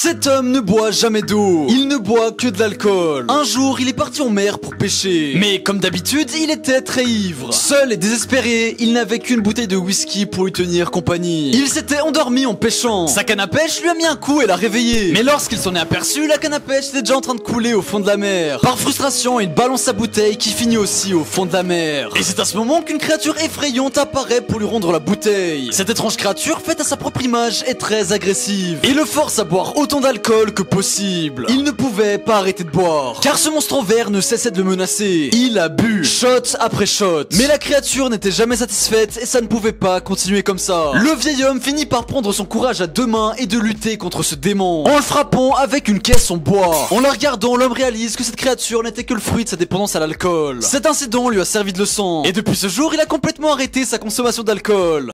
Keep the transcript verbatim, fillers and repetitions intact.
Cet homme ne boit jamais d'eau, il ne boit que de l'alcool. Un jour, il est parti en mer pour pêcher, mais comme d'habitude, il était très ivre. Seul et désespéré, il n'avait qu'une bouteille de whisky pour lui tenir compagnie. Il s'était endormi en pêchant. Sa canne à pêche lui a mis un coup et l'a réveillé. Mais lorsqu'il s'en est aperçu, la canne à pêche était déjà en train de couler au fond de la mer. Par frustration, il balance sa bouteille qui finit aussi au fond de la mer. Et c'est à ce moment qu'une créature effrayante apparaît pour lui rendre la bouteille. Cette étrange créature, faite à sa propre image, est très agressive et le force à boire autant d'alcool que possible. Il ne pouvait pas arrêter de boire, car ce monstre en verre ne cessait de le menacer. Il a bu, shot après shot. Mais la créature n'était jamais satisfaite et ça ne pouvait pas continuer comme ça. Le vieil homme finit par prendre son courage à deux mains et de lutter contre ce démon, en le frappant avec une caisse en bois. En la regardant, l'homme réalise que cette créature n'était que le fruit de sa dépendance à l'alcool. Cet incident lui a servi de leçon, et depuis ce jour, il a complètement arrêté sa consommation d'alcool.